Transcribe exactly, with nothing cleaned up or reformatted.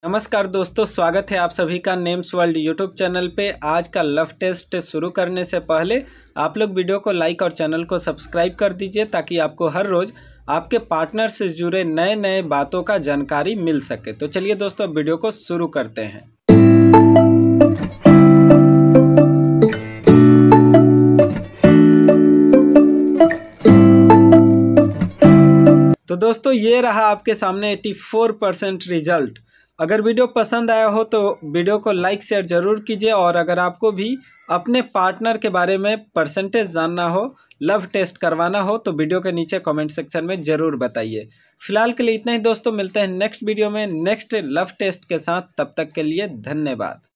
नमस्कार दोस्तों, स्वागत है आप सभी का नेम्स वर्ल्ड यूट्यूब चैनल पे। आज का लव टेस्ट शुरू करने से पहले आप लोग वीडियो को लाइक और चैनल को सब्सक्राइब कर दीजिए ताकि आपको हर रोज़ आपके पार्टनर से जुड़े नए नए बातों का जानकारी मिल सके। तो चलिए दोस्तों, वीडियो को शुरू करते हैं। तो दोस्तों, ये रहा आपके सामने चौरासी परसेंट रिजल्ट। अगर वीडियो पसंद आया हो तो वीडियो को लाइक शेयर ज़रूर कीजिए, और अगर आपको भी अपने पार्टनर के बारे में परसेंटेज जानना हो, लव टेस्ट करवाना हो, तो वीडियो के नीचे कमेंट सेक्शन में ज़रूर बताइए। फिलहाल के लिए इतना ही दोस्तों, मिलते हैं नेक्स्ट वीडियो में नेक्स्ट लव टेस्ट के साथ। तब तक के लिए धन्यवाद।